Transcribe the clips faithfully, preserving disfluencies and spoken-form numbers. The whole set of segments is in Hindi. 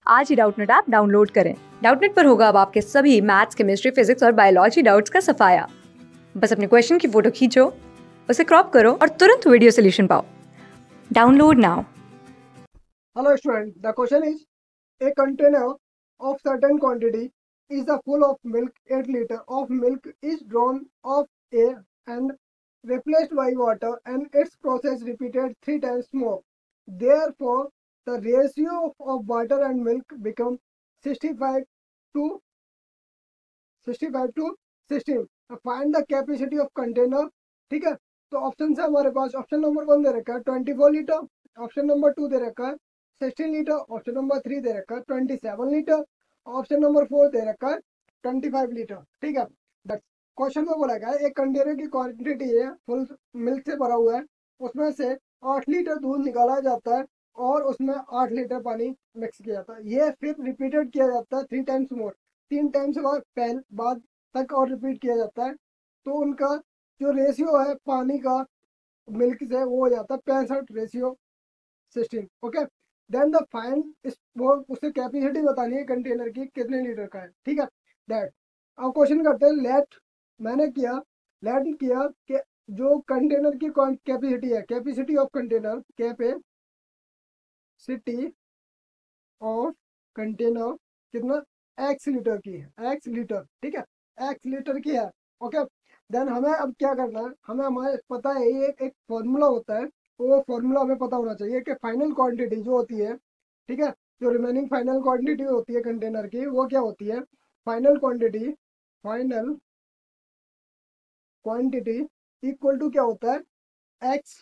आज ही डाउटनेट ऐप डाउनलोड करें। डाउटनेट पर होगा अब आपके सभी मैथ्स, केमिस्ट्री, फिजिक्स और बायोलॉजी डाउट्स का सफाया। बस अपने क्वेश्चन की फोटो खींचो, उसे क्रॉप करो और तुरंत वीडियो सोल्यूशन पाओ। Download now. Hello student, the question is a container of certain quantity is the full of milk. eight liter of milk is drawn of A and replaced by water and its process repeated three times more. Therefore, the ratio of water and milk become sixty-five to sixty-five to sixteen. Find the capacity of container. ठीक है, तो ऑप्शन है हमारे पास। ऑप्शन नंबर वन दे रखा है twenty four litre, option number two दे रखा है sixteen litre, option number three दे रखा है twenty seven litre, option number four दे रखा है ट्वेंटी फाइव लीटर। ठीक है, क्वेश्चन में बोला गया है एक कंटेनर की क्वांटिटी है फुल मिल्क से भरा हुआ है, उसमें से आठ लीटर दूध निकाला जाता है और उसमें आठ लीटर पानी मिक्स किया जाता है। ये फिर रिपीटेड किया जाता है थ्री टाइम्स मोर, तीन टाइम्स बाद पहले बाद तक और रिपीट किया जाता है। तो उनका जो रेशियो है पानी का मिल्क से वो हो जाता है पैंसठ ratio sixteen. Okay, then the fine इस वो उससे कैपेसिटी बतानी है कंटेनर की कितने लीटर का है। ठीक है, दैट अब क्वेश्चन करते हैं। लेट मैंने किया लेट किया कि जो कंटेनर की कैपेसिटी है, capacity of container, capacity of container कितना एक्स लीटर की है, एक्स लीटर। ठीक है, एक्स लीटर की है। ओके, देन हमें अब क्या करना है, हमें हमारे पता है ये एक फॉर्मूला होता है, वो फॉर्मूला हमें पता होना चाहिए कि फाइनल क्वांटिटी जो होती है, ठीक है, जो रिमेनिंग फाइनल क्वांटिटी होती है कंटेनर की वो क्या होती है, final quantity final quantity equal to क्या होता है एक्स,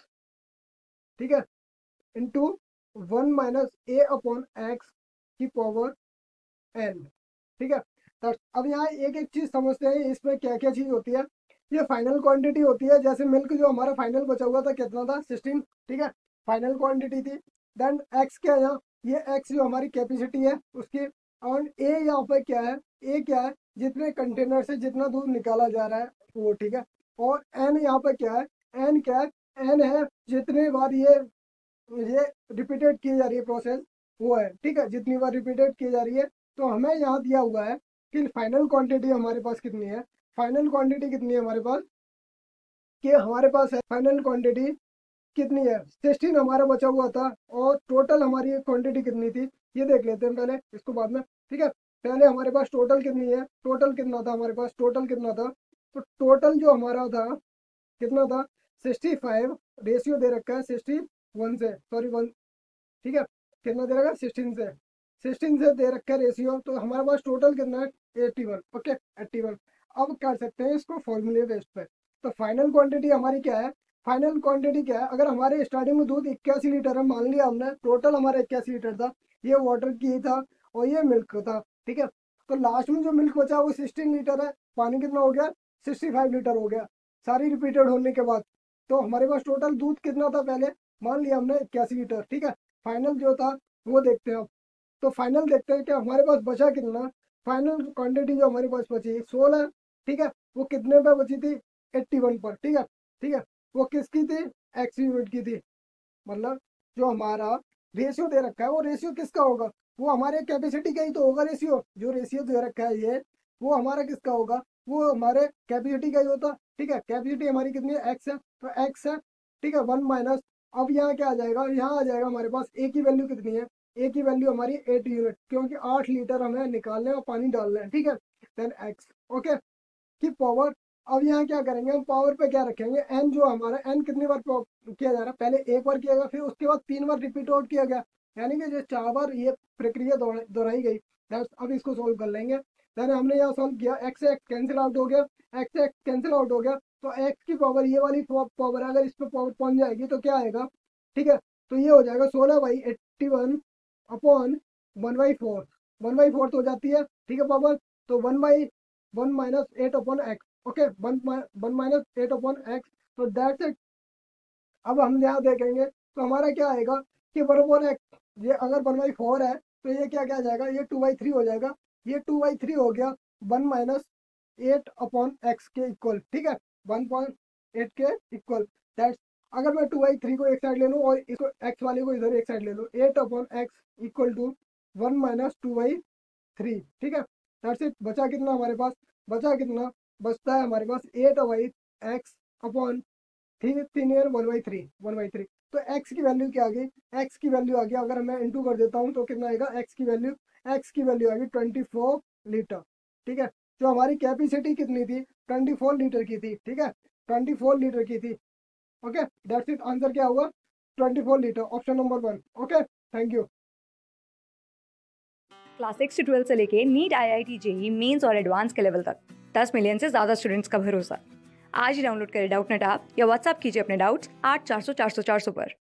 ठीक है, into one minus A upon X की पावर एन। ठीक है, तो अब यहाँ एक एक चीज समझते हैं इसमें क्या क्या चीज होती है। ये फाइनल क्वांटिटी होती है, जैसे मिल्क जो हमारा फाइनल बचा हुआ था कितना था सिक्सटीन। ठीक है, फाइनल क्वांटिटी थी। देन एक्स क्या है यहाँ, ये एक्स जो हमारी कैपेसिटी है उसकी, और ए यहाँ पे क्या है, ए क्या है जितने कंटेनर से जितना दूध निकाला जा रहा है वो। ठीक है, और एन यहाँ पे क्या है, एन क्या है, एन है जितने बार ये ये रिपीटेड की जा रही है प्रोसेस वो है। ठीक है, जितनी बार रिपीटेड की जा रही है। तो हमें यहाँ दिया हुआ है कि फाइनल क्वांटिटी हमारे पास कितनी है, फाइनल क्वांटिटी कितनी है हमारे पास, कि हमारे पास है फाइनल क्वांटिटी कितनी है, सिक्सटीन हमारा बचा हुआ था, और टोटल हमारी क्वांटिटी कितनी थी ये देख लेते हैं पहले, इसको बाद में। ठीक है, पहले हमारे पास टोटल कितनी है, टोटल कितना था हमारे पास, टोटल कितना था, तो टोटल जो हमारा था कितना था सिक्सटी फाइव, रेशियो दे रखा है सिक्सटी वन से, सॉरी वन। ठीक है, कितना दे रखा है सिक्सटीन से, सिक्सटीन से दे रखा है रेशियो, तो हमारे पास टोटल कितना है eighty one. Okay, eighty one. अब कर सकते हैं इसको फॉर्मूले बेस पे। तो फाइनल क्वांटिटी हमारी क्या है, फाइनल क्वांटिटी क्या है, अगर हमारे स्टार्टिंग में दूध इक्यासी लीटर है, मान लिया हमने टोटल हमारा इक्यासी लीटर था, ये वाटर की था और ये मिल्क था। ठीक है, तो लास्ट में जो मिल्क बचा वो सिक्सटीन लीटर है, पानी कितना हो गया सिक्सटी फाइव लीटर हो गया सारी रिपीटेड होने के बाद। तो हमारे पास टोटल दूध कितना था पहले, मान लिया हमने इक्यासी लीटर। ठीक है, फाइनल जो था वो देखते हैं अब। तो फाइनल देखते हैं कि हमारे पास बचा कितना, फाइनल क्वांटिटी जो हमारे पास बची सोलह। ठीक है, वो कितने पे बची थी एट्टी वन पर। ठीक है, ठीक है, वो किसकी थी, एक्स यूनिट की थी। मतलब जो हमारा रेशियो दे रखा है वो रेशियो किसका होगा, वो हमारे कैपेसिटी का ही तो होगा रेशियो। जो रेशियो दे रखा है ये वो हमारा किसका होगा, वो हमारे कैपेसिटी का ही होता। ठीक है, कैपेसिटी हमारी कितनी है एक्स है, तो एक्स है। ठीक है, वन माइनस, अब यहाँ क्या आ जाएगा, यहाँ आ जाएगा हमारे पास ए की वैल्यू कितनी है, ए की वैल्यू हमारी एट यूनिट, क्योंकि आठ लीटर हमें निकालना है और पानी डालना है। ठीक है, देन एक्स। ओके, की पावर। अब यहाँ क्या करेंगे हम, पावर पे क्या रखेंगे, एन जो हमारा एन कितनी बार किया जा रहा है, पहले एक बार किया गया फिर उसके बाद तीन बार रिपीट आउट किया गया, यानी कि जो चार बार ये प्रक्रिया दोहराई गई। अब इसको सोल्व कर लेंगे। देन हमने यहाँ सोल्व किया, एक्स एक्स कैंसिल आउट हो गया, एक्स एक्स कैंसिल आउट हो गया, तो एक्स की पावर ये वाली पावर अगर इस पर पावर पहुंच जाएगी तो क्या आएगा। ठीक है, तो ये हो जाएगा सोलह by eighty one upon one by four, one by fourth हो जाती है। ठीक है, पावर तो one by one minus eight upon X. Okay, one one minus eight upon X, तो दैट्स इट। अब हम यहाँ देखेंगे तो हमारा क्या आएगा कि वन अपॉन एक्स, ये अगर वन बाई फोर है तो ये क्या क्या जाएगा, ये टू बाई थ्री हो जाएगा, ये टू बाई थ्री हो गया one minus eight upon X के इक्वल। ठीक है, वन पॉइंट एट के इक्वल, दैट्स। अगर मैं टू बाई थ्री को एक साइड ले लूँ और इसको एक्स वाले को इधर एक साइड ले लूँ, eight upon X equal to one minus two by three, ठीक है। That's it. बचा कितना हमारे पास, बचा कितना बचता है हमारे पास eight by X upon three तीन ईयर one by three one by three. तो x की वैल्यू क्या आ गई, x की वैल्यू आ गई, अगर मैं इंटू कर देता हूँ तो कितना आएगा, x की वैल्यू x की वैल्यू आ गई ट्वेंटी फोर लीटर, ठीक है। जो हमारी कैपेसिटी कितनी थी, ट्वेंटी फोर लीटर की थी, ठीक है, ट्वेंटी फोर लीटर की थी। Okay, that's it. आंसर क्या हुआ, twenty four litre, option number one. Okay, thank you. Class six से ट्वेल्थ से लेके NEET, I I T, JEE mains और एडवांस के लेवल तक दस मिलियन से ज्यादा स्टूडेंट्स का भरोसा। आज ही डाउनलोड करें डाउटनेट ऐप या व्हाट्सएप कीजिए अपने डाउट्स आठ चार सौ चार सौ चार सौ पर।